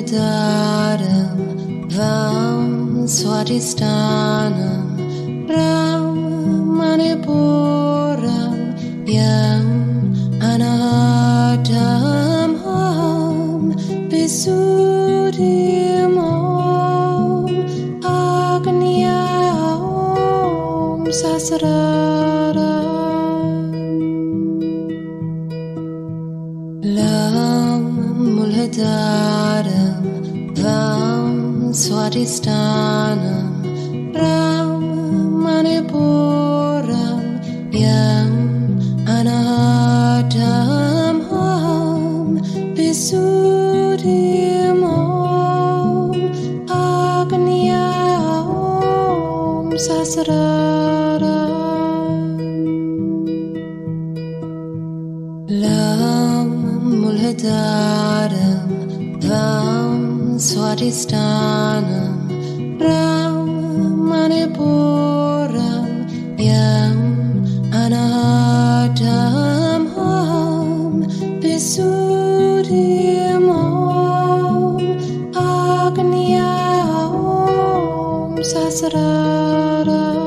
Muladharam Vam Swadistanam Brahmanipuram Yam Anahadam Ham Visuddhim Om Agnya Om Sasraram Lam Muladharam Vam Swadistanam Brahmanipuram Yam Anahadam Ham Visuddhim Om Agnya Om Sasraram Lam Muladharam Vam Swadistanam Brahmanipuram Yam Anahadam Ham Visuddhim Om Agnya Om Sasraram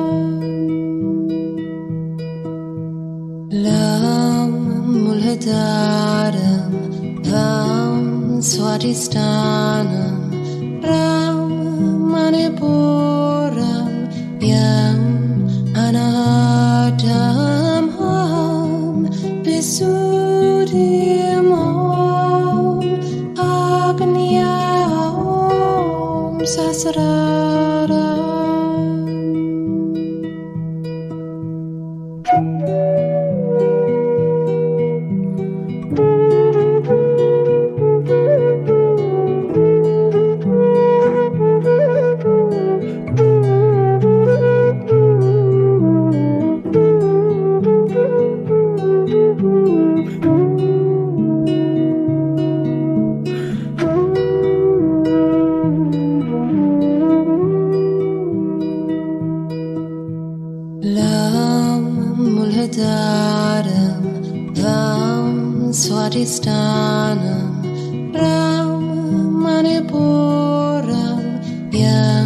Lam Muladharam Vam Swadistanam Brahmanipuram Yam Anahadam Ham Visuddhim Om Agnya Om Sasraram Lam Muladharam Vam Swadistanam Brahmanipuram Yam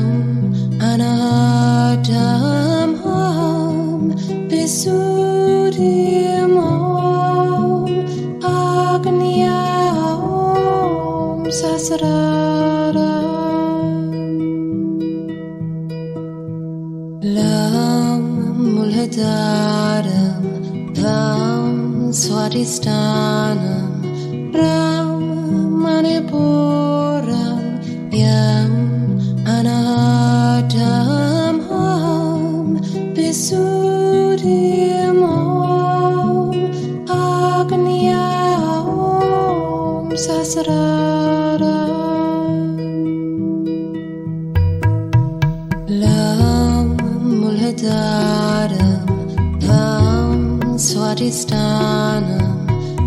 Anahadam Ham Visuddhim Om Agnya Om Sasraram Lam Muladharam Vam Swadistanam Brahmanipuram Yam Anahadam Ham Visuddhim Om Agnya Om Sasraram Lam Muladharam Vam Swadistanam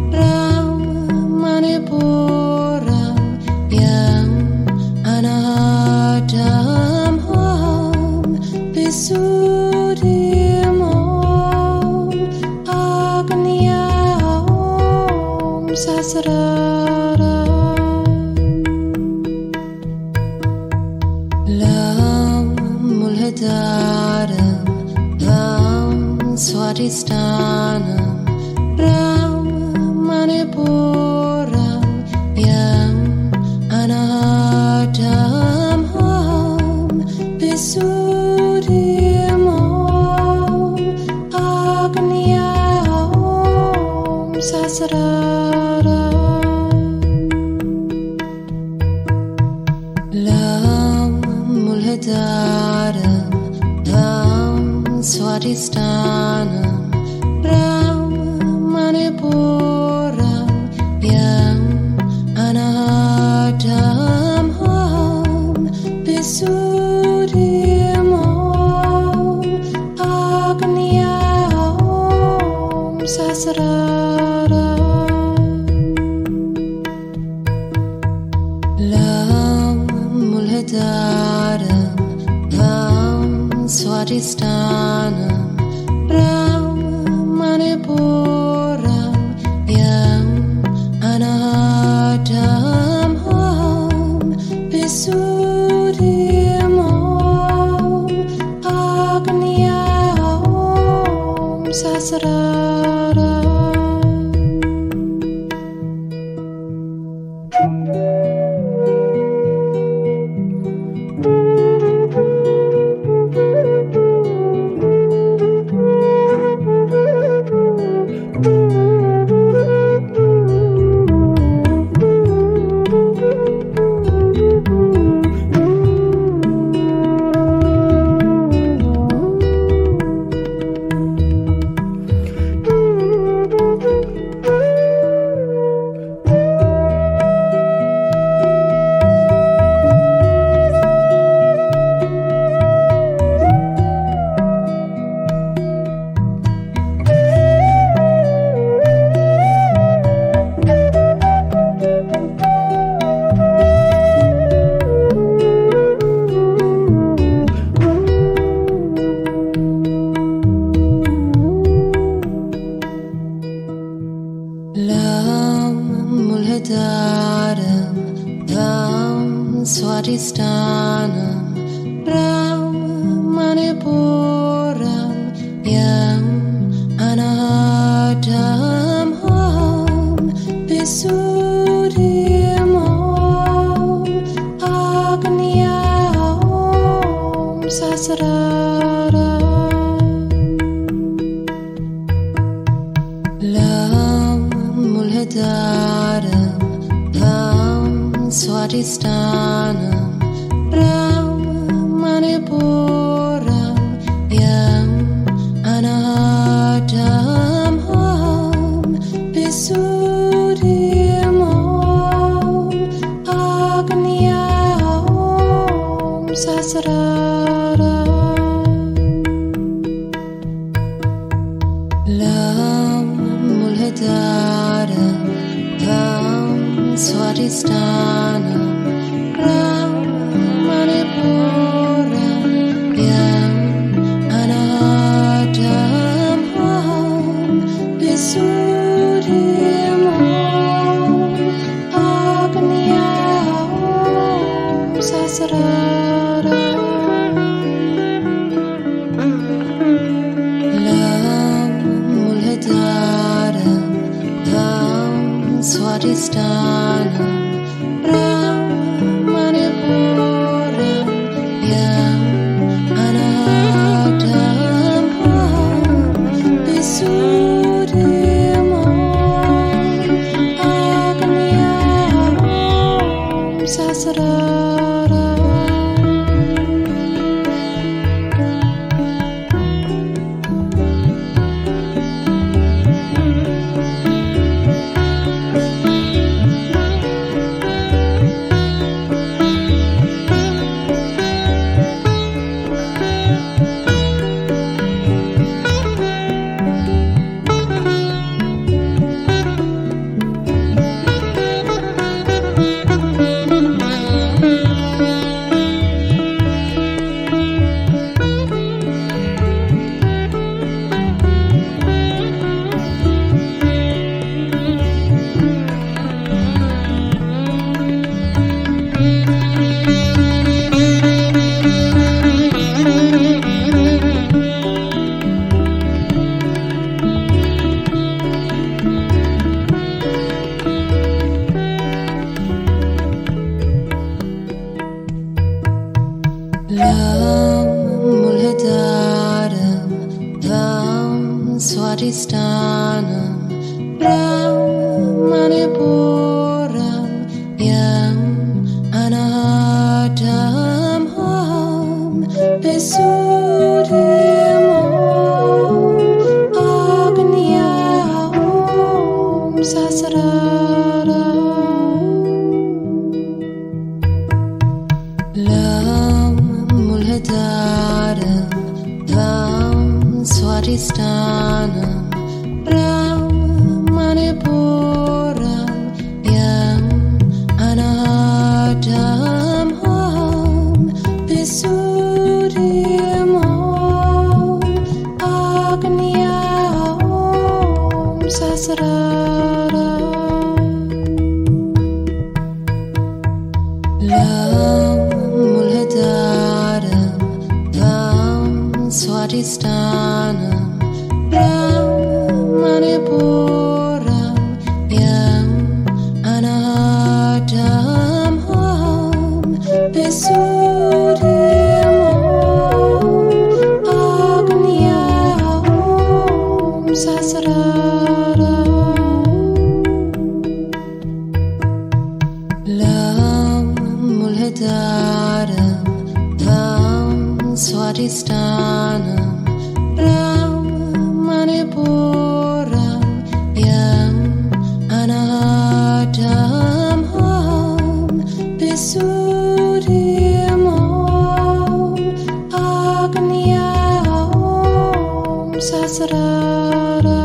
Brahmanipuram Yam Anahadam Ham Visuddhim Om Agnya Om Sasraram Lam Muladharam Vam Swadistanam Brahmanipuram Yam Anahadam Ham Visuddhim Om Agnya Om Sasraram Lam Muladharam Vam Swadistanam Brahmanipuram Yam Anahadam Ham Visuddhim Om Agnya Om Sasraram Lam Muladharam Vam Swadistanam Brahmanipuram Yam Anahadam Ham Sasrara. Mulhadaram Vam Swadistanam Ram Manipuram Yam Anahadam Ham Visuddhim Om Agnyam Om Sasrara Lam Mulhadaram Vam Swadistanam Ram Manipuram Yam Anahadam Ham Visuddhim Om Agnyam Om Sasrara Lam Mulhadaram Vam Swadistanam Ram Manipuram Yam Anahadam Ham Visuddhim Om Agnyam Om Sasrara Lam Mulhadaram Vam Swadistanam Ram Manipuram Yam Anahadam Ham Visuddhim Om Agnyam Om Sasrara Lam Mulhadaram Vam Swadistanam Ram Manipuram Yam Anahadam Ham Visuddhim Om Agnyam Om Sasrara Lam Mulhadaram Vam Swadistanam Ram Manipuram Yam Anahadam Ham Visuddhim Om Agnyam Om Sasrara Lam Mulhadaram Vam Swadistanam Ram Sasrara.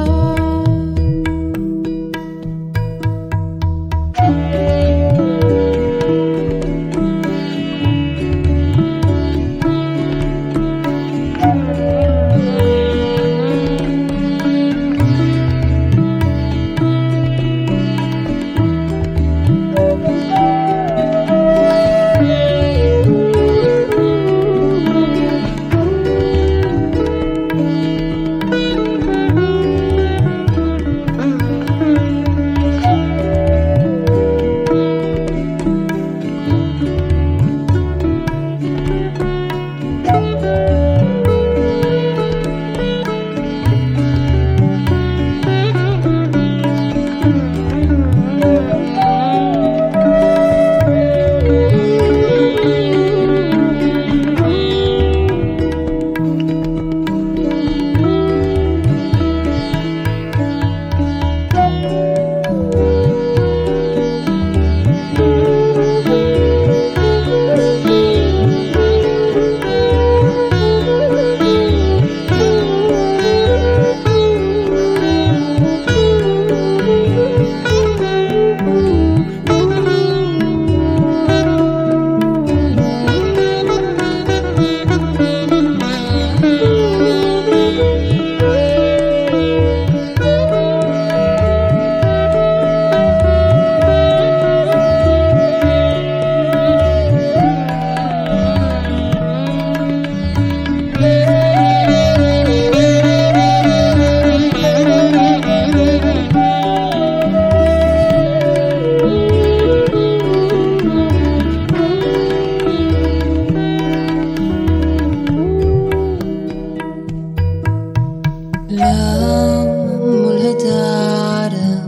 Mulhadaram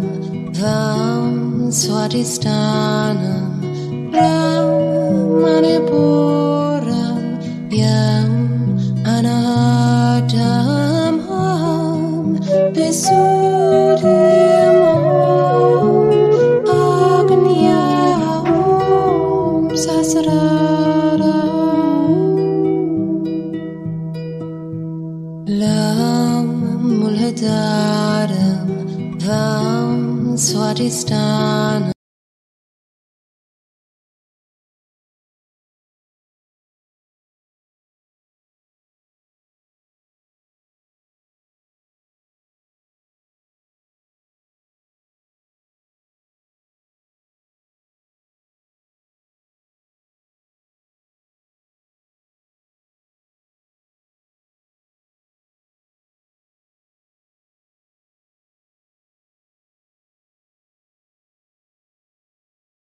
Vam Swadistanam Ram Manipuram Yam Anahadam Ham Visuddhim Om Agnya Om Sasrara Lam Mulhadaram Vam Swadistanam